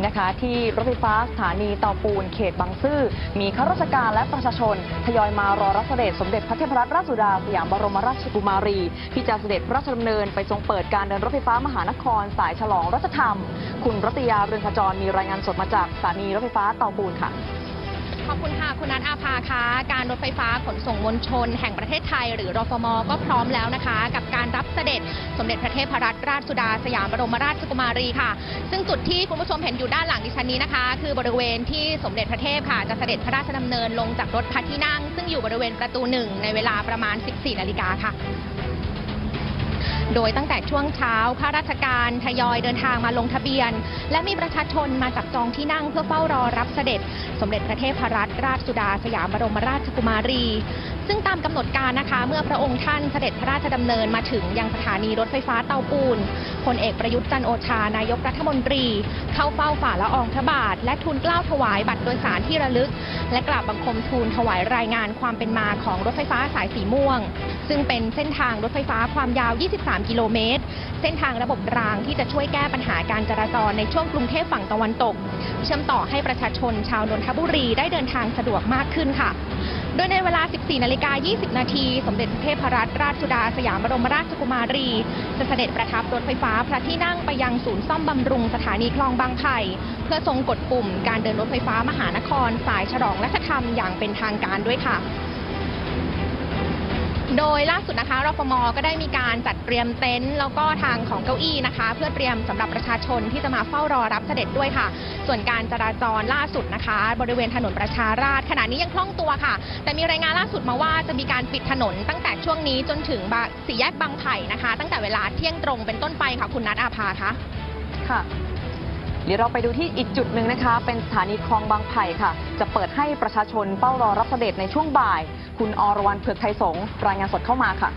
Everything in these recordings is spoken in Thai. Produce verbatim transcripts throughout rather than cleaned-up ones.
นะคะที่รถไฟฟ้าสถานีเตาปูนเขตบางซื่อมีข้าราชการและประชาชนทยอยมารอรับเสด็จสมเด็จพระเทพรัตนราชสุดาสยามบรมราชกุมารีที่จะเสด็จพระราชดำเนินไปทรงเปิดการเดินรถไฟฟ้ามหานครสายฉลองรัชธรรมคุณรัตยาเรืองขจรมีรายงานสดมาจากสถานีรถไฟฟ้าเตาปูนค่ะขอบคุณค่ะคุณนัทอาภาคะการรถไฟฟ้าขนส่งมวลชนแห่งประเทศไทยหรือรฟม.ก็พร้อมแล้วนะคะกับการรับเสด็จสมเด็จพระเทพรัตนราชสุดาสยามบรมราชกุมารีค่ะซึ่งจุดที่คุณผู้ชมเห็นอยู่ด้านหลังดิฉันนี้นะคะคือบริเวณที่สมเด็จพระเทพค่ะจะเสด็จพระราชดำเนินลงจากรถพระที่นั่งซึ่งอยู่บริเวณประตูหนึ่งในเวลาประมาณ สิบสี่ นาฬิกาค่ะโดยตั้งแต่ช่วงเช้าข้าราชการทยอยเดินทางมาลงทะเบียนและมีประชาชนมาจับจองที่นั่งเพื่อเฝ้ารอรับเสด็จสมเด็จพระเทพรัตนราชสุดาสยามบรมราชกุมารีซึ่งตามกำหนดการนะคะเมื่อพระองค์ท่านเสด็จพระราชดำเนินมาถึงยังสถานีรถไฟฟ้าเตาปูนพลเอกประยุทธ์จันทร์โอชานายกรัฐมนตรีเข้าเฝ้าฝ่าละอองพระบาทและทูลเกล้าถวายบัตรโดยสารที่ระลึกและกราบบังคมทูลถวายรายงานความเป็นมาของรถไฟฟ้าสายสีม่วงซึ่งเป็นเส้นทางรถไฟฟ้าความยาว ยี่สิบสาม กิโลเมตรเส้นทางระบบรางที่จะช่วยแก้ปัญหาการจราจรในช่วงกรุงเทพฝั่งตะวันตกเชื่อมต่อให้ประชาชนชาวนนทบุรีได้เดินทางสะดวกมากขึ้นค่ะโดยในเวลา สิบสี่ นาฬิกา ยี่สิบ นาทีสมเด็จพระเทพรัตนราชสุดาสยามบรมราชกุมารีจะเสด็จประทับรถไฟฟ้าพระที่นั่งไปยังศูนย์ซ่อมบำรุงสถานีคลองบางไผ่เพื่อทรงกดปุ่มการเดินรถไฟฟ้ามหานครสายฉลองรัชธรรมอย่างเป็นทางการด้วยค่ะโดยล่าสุดนะคะรฟม.ก็ได้มีการจัดเตรียมเต็นท์แล้วก็ทางของเก้าอี้นะคะเพื่อเตรียมสำหรับประชาชนที่จะมาเฝ้ารอรับเสด็จด้วยค่ะส่วนการจราจรล่าสุดนะคะบริเวณถนนประชาราษฎร์ขณะนี้ยังคล่องตัวค่ะแต่มีรายงานล่าสุดมาว่าจะมีการปิดถนนตั้งแต่ช่วงนี้จนถึงสี่แยกบางไผ่นะคะตั้งแต่เวลาเที่ยงตรงเป็นต้นไปค่ะคุณนัทอาภาคะค่ะเดี๋ยวเราไปดูที่อีกจุดหนึ่งนะคะเป็นสถานีคลองบางไผ่ค่ะจะเปิดให้ประชาชนเฝ้ารอรับเสด็จในช่วงบ่ายคุณอรวรรณเผือกไทยสงฆ์รายงานสดเข้ามาค่ะ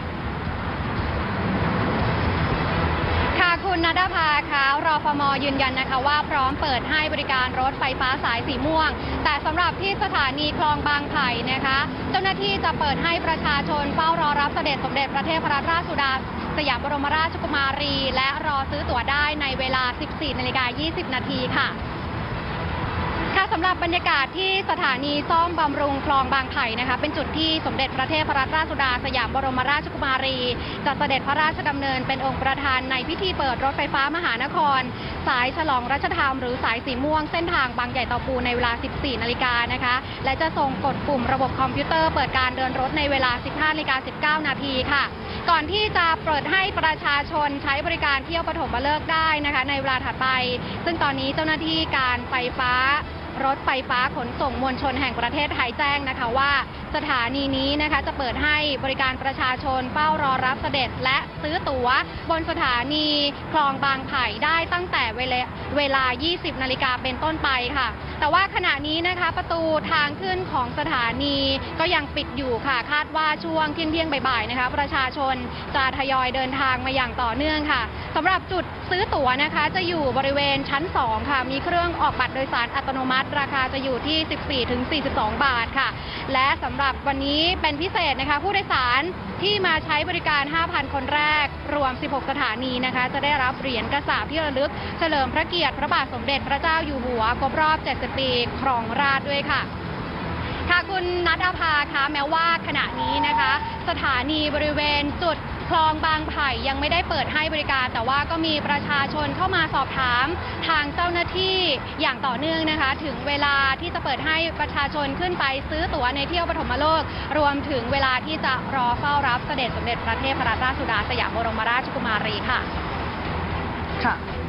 ค่ะคุณณัฐภาคะรฟม.ยืนยันนะคะว่าพร้อมเปิดให้บริการรถไฟฟ้าสายสีม่วงแต่สำหรับที่สถานีคลองบางไผ่นะคะเจ้าหน้าที่จะเปิดให้ประชาชนเฝ้ารอรับเสด็จสมเด็จพระเทพรัตนราชสุดาสยามบรมราชกุมารีและรอซื้อตั๋วได้ในเวลา สิบสี่ นาฬิกา ยี่สิบ นาทีค่ะค่ะสำหรับบรรยากาศที่สถานีซ่อมบำรุงคลองบางไผ่นะคะเป็นจุดที่สมเด็จพระเทพรัตนราชสุดาสยามบรมราชกุมารีจะเสด็จพระราชดำเนินเป็นองค์ประธานในพิธีเปิดรถไฟฟ้ามหานครสายฉลองรัชธรรมหรือสายสีม่วงเส้นทางบางใหญ่เตาปูนในเวลา สิบสี่ นาฬิกานะคะและจะส่งกดปุ่มระบบคอมพิวเตอร์เปิดการเดินรถในเวลา สิบห้า นาฬิกา สิบเก้า นาทีค่ะก่อนที่จะเปิดให้ประชาชนใช้บริการเที่ยวปฐมฤกษ์ได้นะคะในเวลาถัดไปซึ่งตอนนี้เจ้าหน้าที่การไฟฟ้ารถไฟฟ้าขนส่งมวลชนแห่งประเทศไทยแจ้งนะคะว่าสถานีนี้นะคะจะเปิดให้บริการประชาชนเฝ้ารอรับเสด็จและซื้อตั๋วบนสถานีคลองบางไผ่ได้ตั้งแต่เวลาเวลา ยี่สิบ นาฬิกาเป็นต้นไปค่ะแต่ว่าขณะนี้นะคะประตูทางขึ้นของสถานีก็ยังปิดอยู่ค่ะคาดว่าช่วงเที่ยงเที่ยงบ่ายๆนะคะประชาชนจะทยอยเดินทางมาอย่างต่อเนื่องค่ะสำหรับจุดซื้อตั๋วนะคะจะอยู่บริเวณชั้นสองค่ะมีเครื่องออกบัตรโดยสารอัตโนมัติราคาจะอยู่ที่ สิบสี่ถึงสี่สิบสอง บาทค่ะและสำหรับวันนี้เป็นพิเศษนะคะผู้โดยสารที่มาใช้บริการ ห้าพัน คนแรกรวมสิบหกสถานีนะคะจะได้รับเหรียญกระสาบที่ระลึกเฉลิมพระเกียรติพระบาทสมเด็จพระเจ้าอยู่หัวครบรอบเจ็ดสิบปีครองราชย์ด้วยค่ะค่ะคุณณัฐภาคะแม้ว่าขณะนี้นะคะสถานีบริเวณจุดคลองบางไผ่ยังไม่ได้เปิดให้บริการแต่ว่าก็มีประชาชนเข้ามาสอบถามทางเจ้าหน้าที่อย่างต่อเนื่องนะคะถึงเวลาที่จะเปิดให้ประชาชนขึ้นไปซื้อตั๋วในเที่ยวปฐมฤกษ์รวมถึงเวลาที่จะรอเฝ้ารับเสด็จสมเด็จพระเทพรัตนราชสุดาสยามบรมราชกุมารีค่ะค่ะ